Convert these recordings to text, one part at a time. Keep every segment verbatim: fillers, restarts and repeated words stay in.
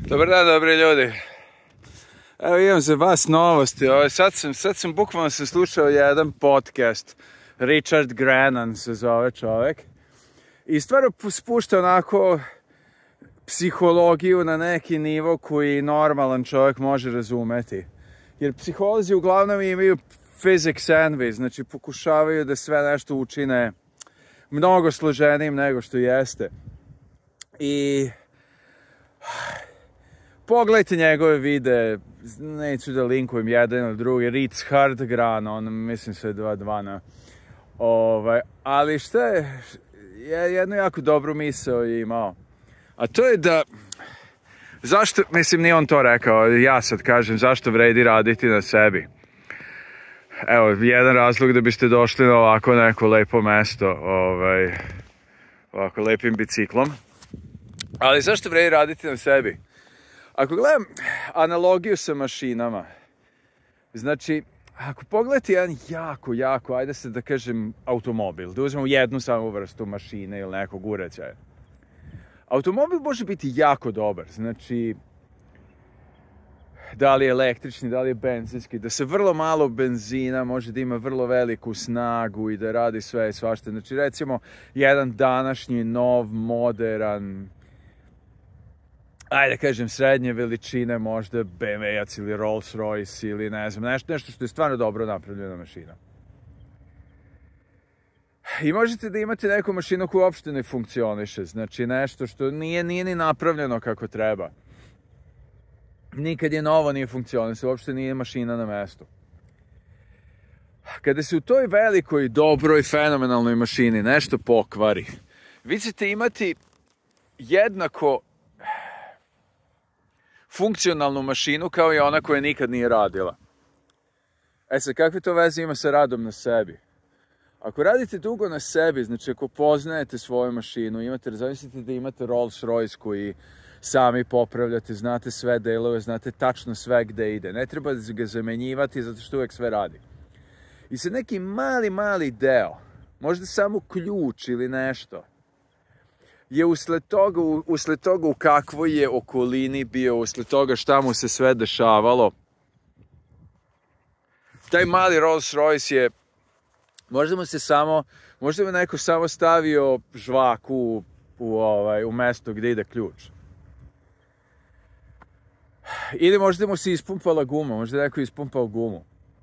Dobar dan, dobri ljudi. Evo imam za vas novosti. Sad sam, sad sam bukvalno sam slušao jedan podcast. Richard Grannon se zove čovjek. I stvarno spušta onako psihologiju na neki nivo koji normalan čovjek može razumeti. Jer psiholozi uglavnom imaju physics envy, znači pokušavaju da sve nešto učine mnogo složenijim nego što jeste. I pogledajte njegove videe, neću da linkujem jedan ili drugi, Richard Grannon, mislim sve dva dva na ovaj, ali šta je, je jednu jako dobru misao je imao, a to je da, zašto, mislim nije on to rekao, ja sad kažem, zašto vredi raditi na sebi. Evo, jedan razlog da biste došli na ovako neko lepo mesto, ovaj, ovako lepim biciklom, ali zašto vredi raditi na sebi? Ako gledam analogiju sa mašinama, znači, ako pogledate jedan jako, jako, ajde se da kažem, automobil, da uzmemo jednu samu vrstu mašine ili nekog uređaja. Automobil može biti jako dobar, znači, da li je električni, da li je benzinski, da se vrlo malo benzina može da ima vrlo veliku snagu i da radi sve i svašta. Znači, recimo, jedan današnji, nov, moderan, ajde da kažem, srednje veličine, možda B M W-ac ili Rolls Royce ili ne znam, nešto, nešto što je stvarno dobro napravljena mašina. I možete da imate neku mašinu koja uopšte ne funkcioniše, znači nešto što nije, nije ni napravljeno kako treba. Nikad je novo nije funkcionisalo, uopšte nije mašina na mestu. Kada se u toj velikoj, dobroj, fenomenalnoj mašini nešto pokvari, vi ćete imati jednako funkcionalnu mašinu kao i ona koja nikad nije radila. E sad, kakve to veze ima sa radom na sebi? Ako radite dugo na sebi, znači ako poznajete svoju mašinu, imate, zamislite da imate Rolls Royce koji sami popravljate, znate sve delove, znate tačno sve gde ide. Ne treba ga zamenjivati zato što uvek sve radi. I sad neki mali, mali deo, možda samo ključ ili nešto, je usled toga, usled toga u kakvoj je okolini bio, usled toga šta mu se sve dešavalo. Taj mali Rolls Royce je, možda mu se samo, možda mu neko samo stavio žvaku u, u, ovaj, u mesto gdje ide ključ. Ili možda mu se ispumpala guma, možda neko ispumpao gumu.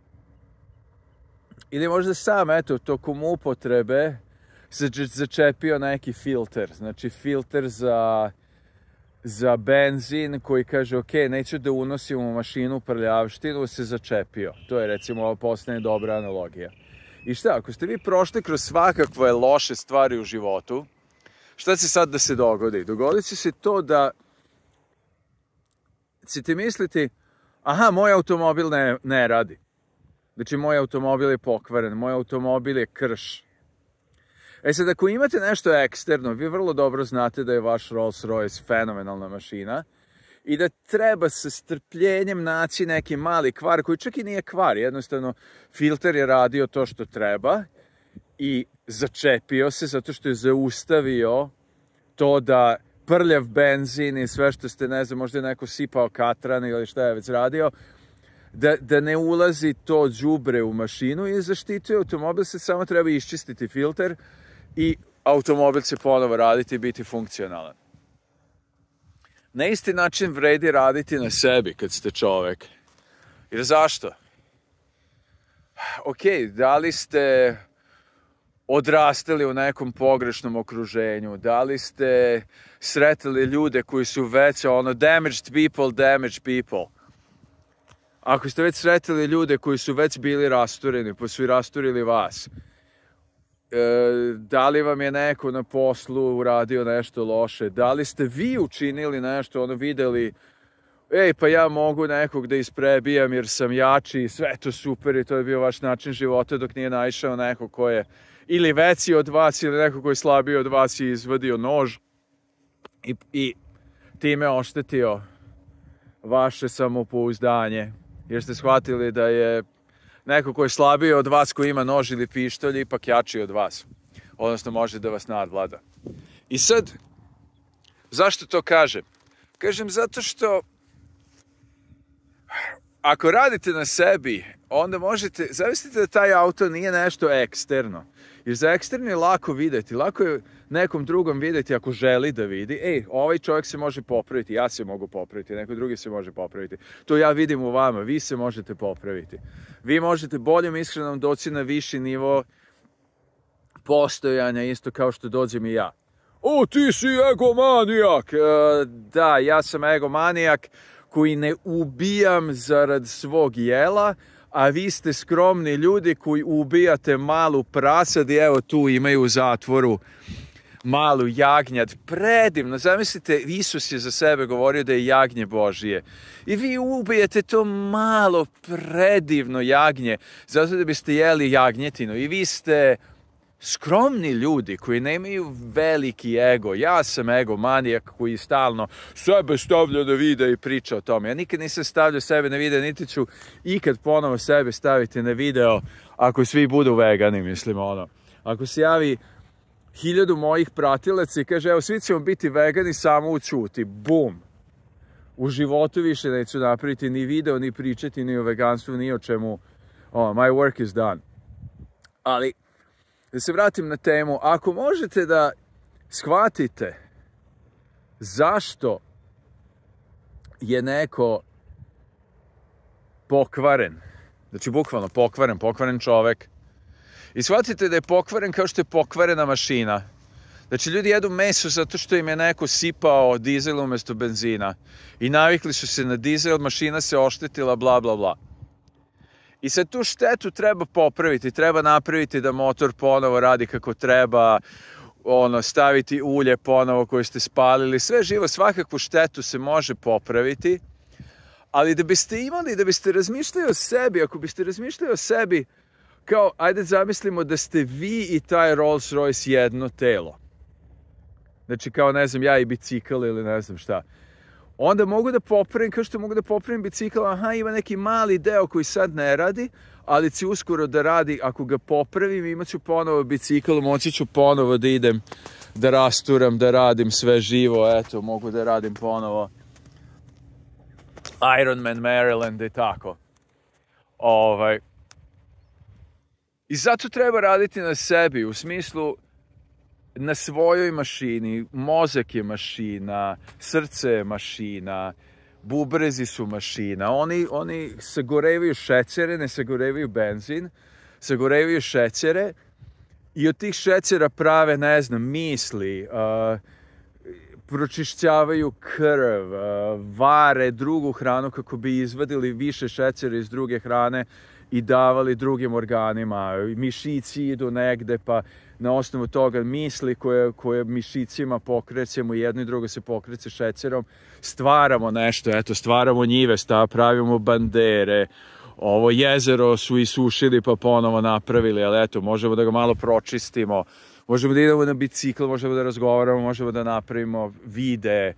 Ili možda sam, eto, tokom upotrebe začepio neki filter, znači filter za, za benzin koji kaže ok, neću da unosim u mašinu prljavštinu, se začepio. To je recimo ova postane dobra analogija. I šta, ako ste vi prošli kroz svakakve loše stvari u životu, šta će sad da se dogodi? Dogodit će se to da ćete misliti, aha, moj automobil ne, ne radi. Znači, moj automobil je pokvaren, moj automobil je krš. E sad, ako imate nešto eksterno, vi vrlo dobro znate da je vaš Rolls Royce fenomenalna mašina i da treba sa strpljenjem naći neki mali kvar, koji čak i nije kvar, jednostavno filter je radio to što treba i začepio se zato što je zaustavio to da prljav benzin i sve što ste, ne znam, možda je neko sipao katran ili šta je već radio, da, da ne ulazi to đubre u mašinu i zaštitio automobil, se samo treba iščistiti filter i automobil će ponovo raditi i biti funkcionalan. Na isti način vredi raditi na sebi kad ste čovek. Jer zašto? Ok, da li ste odrastali u nekom pogrešnom okruženju, da li ste sretali ljude koji su već ono damaged people, damaged people. Ako ste već sretali ljude koji su već bili rastureni, pa su i rasturili vas, e, da li vam je neko na poslu uradio nešto loše, da li ste vi učinili nešto, ono videli, ej, pa ja mogu nekog da isprebijam jer sam jači, sve to super i to je bio vaš način života dok nije naišao neko ko je ili veći od vas ili neko ko je slabiji od vas i izvadio nož i, i time oštetio vaše samopouzdanje. Jer ste shvatili da je neko ko je slabiji od vas, ko ima nož ili pištolj, ipak jači od vas. Odnosno može da vas nadvlada. I sad, zašto to kažem? Kažem zato što ako radite na sebi, onda možete, zamislite da taj auto nije nešto eksterno. Jer za eksterno je lako vidjeti, lako je nekom drugom vidjeti ako želi da vidi, ej, ovaj čovjek se može popraviti, ja se mogu popraviti, neko drugi se može popraviti. To ja vidim u vama, vi se možete popraviti. Vi možete boljom iskrenom doći na viši nivo postojanja, isto kao što dođem i ja. O, ti si egomanijak! E, da, ja sam egomanijak koji ne ubijam zarad svog jela, a vi ste skromni ljudi koji ubijate malu prasad i evo tu imaju u zatvoru malu jagnjad. Predivno, zamislite, Isus je za sebe govorio da je jagnje Božije. I vi ubijete to malo predivno jagnje, zato da biste jeli jagnjetinu. I vi ste skromni ljudi koji nemaju veliki ego. Ja sam egomanijak koji stalno sebe stavlja na video i priča o tome. Ja nikad nisam stavljao sebe na video, niti ću ikad ponovo sebe staviti na video ako svi budu vegani, mislim ono. Ako se javi hiljadu mojih pratilaca i kaže, evo svi ćemo biti vegani, samo učuti. Bum! U životu više neću napraviti ni video, ni pričati, ni o veganstvu, ni o čemu. Oh, my work is done. Ali da se vratim na temu, ako možete da shvatite zašto je neko pokvaren, znači bukvalno pokvaren, pokvaren čovek, i shvatite da je pokvaren kao što je pokvarena mašina. Znači ljudi jedu meso zato što im je neko sipao dizel umjesto benzina i navikli su se na dizel, mašina se oštetila, bla bla bla. I sad tu štetu treba popraviti, treba napraviti da motor ponovo radi kako treba, ono, staviti ulje ponovo koje ste spalili, sve živo, svakakvu štetu se može popraviti, ali da biste imali, da biste razmišljali o sebi, ako biste razmišljali o sebi, kao, ajde zamislimo da ste vi i taj Rolls Royce jedno telo. Znači kao, ne znam, ja i bicikl ili ne znam šta. Onda mogu da popravim, kao što mogu da popravim bicikl, aha, ima neki mali deo koji sad ne radi, ali će uskoro da radi, ako ga popravim, imat ću ponovo bicikl, moći ću ponovo da idem, da rasturam, da radim sve živo, eto, mogu da radim ponovo Ironman Maryland i tako. Ovaj. I zato treba raditi na sebi, u smislu, na svojoj mašini, mozak je mašina, srce je mašina, bubrezi su mašina, oni, oni sagorevaju šećere, ne sagorevaju benzin, sagorevaju šećere i od tih šećera prave, ne znam, misli, uh, pročišćavaju krv, uh, vare drugu hranu kako bi izvadili više šećera iz druge hrane i davali drugim organima. Mišići idu negde, pa na osnovu toga misli koje, koje mišicima pokrećemo, jedno i drugo se pokreće šećerom, stvaramo nešto, eto, stvaramo njive, stav, pravimo bandere, ovo jezero su isušili pa ponovo napravili, ali eto, možemo da ga malo pročistimo, možemo da idemo na bicikl, možemo da razgovaramo, možemo da napravimo vide.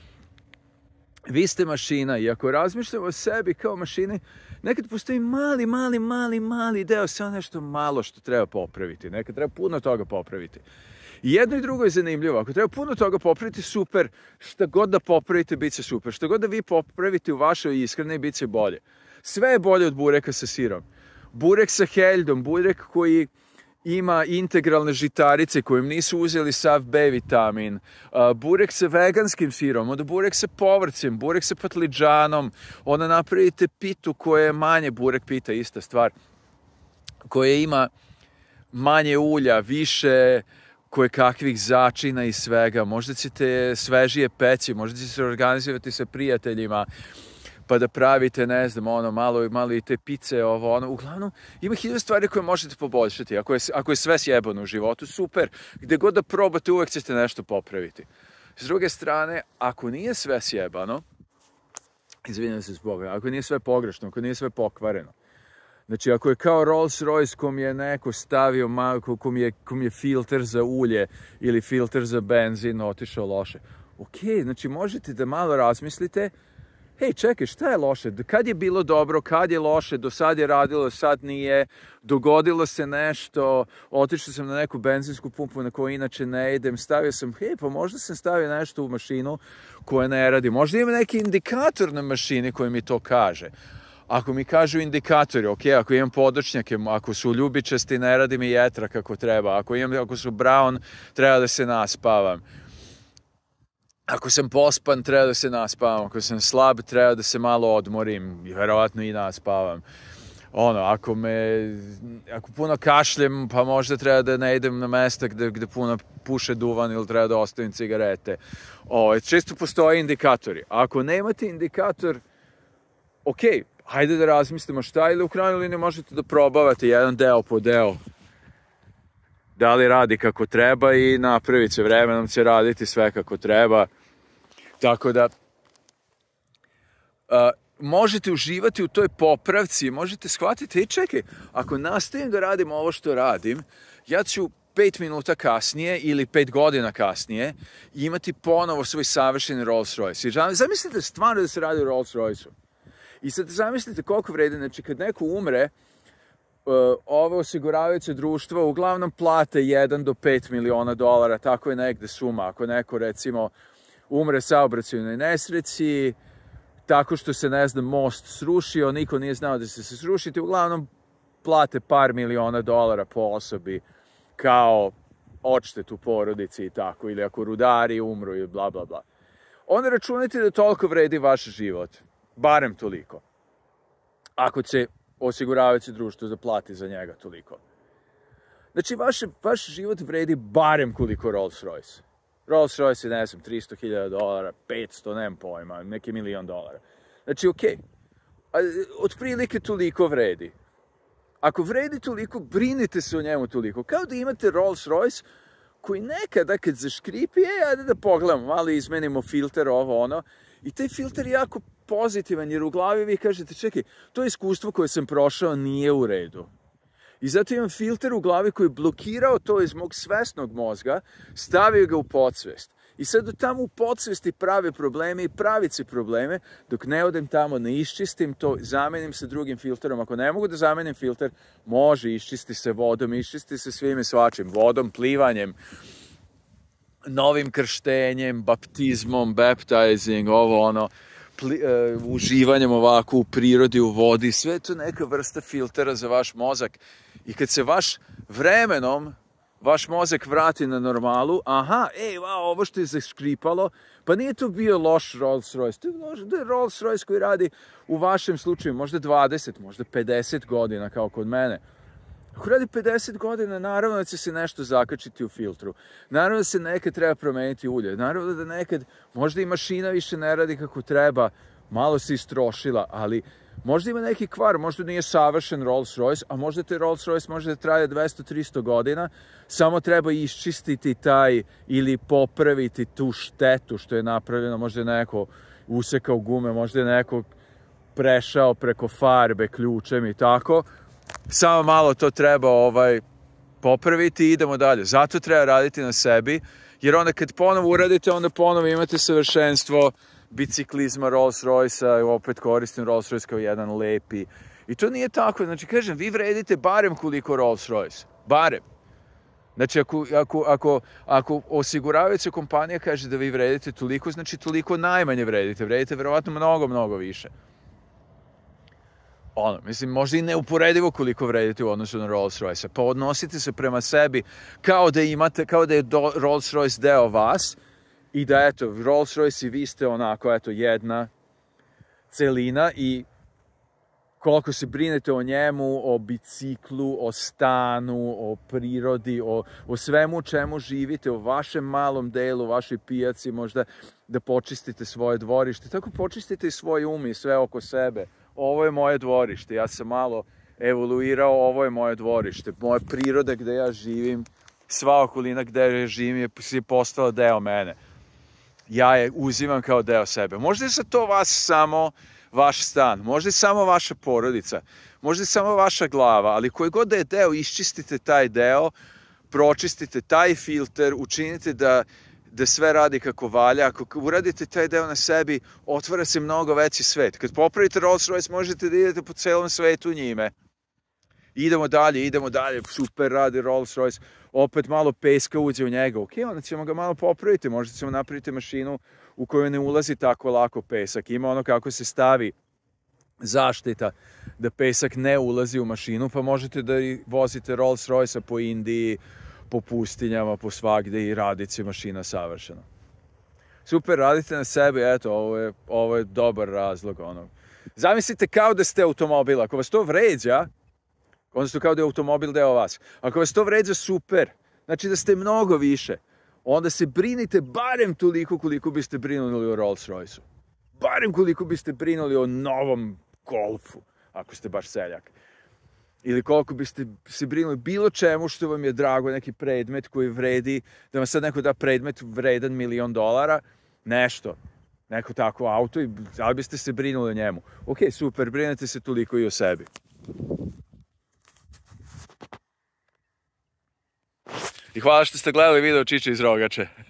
Vi ste mašina i ako razmišljamo o sebi kao mašini, nekad postoji mali, mali, mali, mali deo, samo nešto malo što treba popraviti. Nekad treba puno toga popraviti. I jedno i drugo je zanimljivo. Ako treba puno toga popraviti, super. Šta god da popravite, bit će super. Šta god da vi popravite u vašoj ishrani, bit će bolje. Sve je bolje od bureka sa sirom. Burek sa heljdom, burek koji ima integralne žitarice kojim nisu uzeli sav B vitamin, uh, burek sa veganskim sirom, onda burek sa povrćem, burek sa patliđanom, onda napravite pitu koja je manje, burek pita, ista stvar, koja ima manje ulja, više koje kakvih začina i svega, možda ćete svežije peći, možda ćete se organizovati sa prijateljima, pa da pravite, ne znam, ono, malo, malo i te pice, ovo, ono, uglavnom, ima hiljadu stvari koje možete poboljšati. Ako je, ako je sve sjebano u životu, super, gde god da probate, uvek ćete nešto popraviti. S druge strane, ako nije sve sjebano, izvinjam se zbog, ako nije sve pogrešno, ako nije sve pokvareno, znači, ako je kao Rolls Royce kom je neko stavio, kom je, kom je filter za ulje ili filter za benzin otišao loše, ok, znači, možete da malo razmislite, hej, čekaj, šta je loše? Kad je bilo dobro, kad je loše, do sad je radilo, sad nije, dogodilo se nešto, otišao sam na neku benzinsku pumpu na koju inače ne idem, stavio sam, hej, pa možda sam stavio nešto u mašinu koja ne radi, možda ima neki indikator na mašini koji mi to kaže. Ako mi kažu indikatori, ok, ako imam podočnjake, ako su ljubičasti, ne radi mi jetra kako treba, ako, imam, ako su brown, treba da se naspavam. Ako sam pospan, treba da se naspavam. Ako sam slab, treba da se malo odmorim. I verovatno i naspavam. Ono, ako me... Ako puno kašljem, pa možda treba da ne idem na mesta gde, gde puno puše duvan ili treba da ostavim cigarete. O, često postoje indikatori. Ako nemate indikator, ok, hajde da razmislimo šta, ili u krajnjoj liniji možete da probavate jedan deo po deo. Da li radi kako treba i napravit će, vremenom će raditi sve kako treba. Tako da, uh, možete uživati u toj popravci, možete shvatiti, i čekaj, ako nastavim da radim ovo što radim, ja ću pet minuta kasnije ili pet godina kasnije imati ponovo svoj savršeni Rolls Royce. I zamislite stvarno da se radi o Rolls Royce-u. I sad zamislite koliko vredi, znači kad neko umre, Uh, ove osiguravajuće društva uglavnom plate jedan do pet miliona dolara, tako je negde suma. Ako neko, recimo, umre saobraćajnoj nesreći, tako što se, ne znam, most srušio, niko nije znao da će se srušiti, uglavnom plate par miliona dolara po osobi kao odštetu porodici i tako, ili ako rudari umru i bla, bla, bla. Onda računajte da toliko vredi vaš život, barem toliko. Ako će osiguravajuće društvo da plati za njega toliko. Znači, vaš, vaš život vredi barem koliko Rolls Royce. Rolls Royce je, ne znam, tristo hiljada dolara, petsto, nemam pojma, neki milion dolara. Znači, okej, okay. Otprilike toliko vredi. Ako vredi toliko, brinite se o njemu toliko. Kao da imate Rolls Royce koji nekada kad zaškripi, e, ajde da pogledamo, malo izmenimo filter, ovo, ono, i taj filter je jako pozitivan, jer u glavi vi kažete, čekaj, to iskustvo koje sam prošao nije u redu. I zato imam filter u glavi koji je blokirao to iz mog svesnog mozga, stavio ga u podsvest. I sad tamo u podsvesti prave probleme i pravit se probleme, dok ne odem tamo, ne iščistim to, zamenim se drugim filterom. Ako ne mogu da zamenim filter, može, iščisti se vodom, iščisti se svim i svačim, vodom, plivanjem, novim krštenjem, baptizmom, baptizing, ovo ono, pli, uh, uživanjem ovako u prirodi, u vodi, sve je to neka vrsta filtera za vaš mozak. I kad se vaš vremenom, vaš mozak vrati na normalu, aha, ej, wow, ovo što je zaškripalo, pa nije to bio loš Rolls Royce, to je, loš, to je Rolls Royce koji radi u vašem slučaju možda dvadeset, možda pedeset godina kao kod mene. Ako radi pedeset godina, naravno da će se nešto zakačiti u filtru. Naravno da se nekad treba promeniti ulje. Naravno da nekad možda i mašina više ne radi kako treba, malo se istrošila, ali možda ima neki kvar, možda nije savršen Rolls Royce, a možda taj Rolls Royce može da traje dvesta do trista godina, samo treba iščistiti taj ili popraviti tu štetu što je napravljeno, možda je neko usekao gume, možda je neko prešao preko farbe ključem i tako. Samo malo to treba ovaj, popraviti i idemo dalje. Zato treba raditi na sebi, jer onda kad ponovo uradite, onda ponovo imate savršenstvo biciklizma Rolls Royce-a, opet koristim Rolls Royce kao jedan lepi. I to nije tako. Znači, kažem, vi vredite barem koliko Rolls Royce. Barem. Znači, ako, ako, ako, ako osiguravajuća kompanija kaže da vi vredite toliko, znači toliko najmanje vredite. Vredite verovatno mnogo, mnogo više. Ono, mislim, možda i neuporedivo koliko vredite u odnosu na Rolls Royce. Pa odnosite se prema sebi kao da imate, kao da je do, Rolls Royce deo vas i da, eto, Rolls Royce i vi ste onako, eto, jedna celina i koliko se brinete o njemu, o biciklu, o stanu, o prirodi, o, o svemu čemu živite, o vašem malom delu, vašoj pijaci, možda da počistite svoje dvorište. Tako počistite i svoj um i sve oko sebe. Ovo je moje dvorište, ja sam malo evoluirao, ovo je moje dvorište. Moja priroda gde ja živim, sva okolina gde ja živim je, je postala deo mene. Ja je uzimam kao deo sebe. Možda je za to vas samo vaš stan, možda je samo vaša porodica, možda je samo vaša glava, ali koji god da je deo, iščistite taj deo, pročistite taj filter, učinite da da sve radi kako valja. Ako uradite taj deo na sebi, otvara se mnogo veći svet. Kad popravite Rolls Royce, možete da idete po celom svetu njime. Idemo dalje, idemo dalje, super radi Rolls Royce, opet malo peska uđe u njega, ok, onda ćemo ga malo popraviti, možda ćemo napraviti mašinu u kojoj ne ulazi tako lako pesak, ima ono kako se stavi zaštita da pesak ne ulazi u mašinu, pa možete da vozite Rolls Royce po Indiji, po pustinjama, po svagde i radit će mašina savršeno. Super, radite na sebi, eto, ovo je, ovo je dobar razlog, ono. Zamislite kao da ste automobil, ako vas to vređa, onda ste kao da je automobil deo vas. Ako vas to vređa, super. Znači da ste mnogo više. Onda se brinite barem toliko koliko biste brinuli o Rolls Royce-u. Barem koliko biste brinuli o novom Golfu, ako ste baš seljak. Ili koliko biste se brinuli bilo čemu što vam je drago, neki predmet koji vredi, da vam sad neko da predmet vredan milion dolara, nešto. Neko tako auto i da biste se brinuli o njemu. Ok, super, brinete se toliko i o sebi. I hvala što ste gledali video Čiče iz Rogače.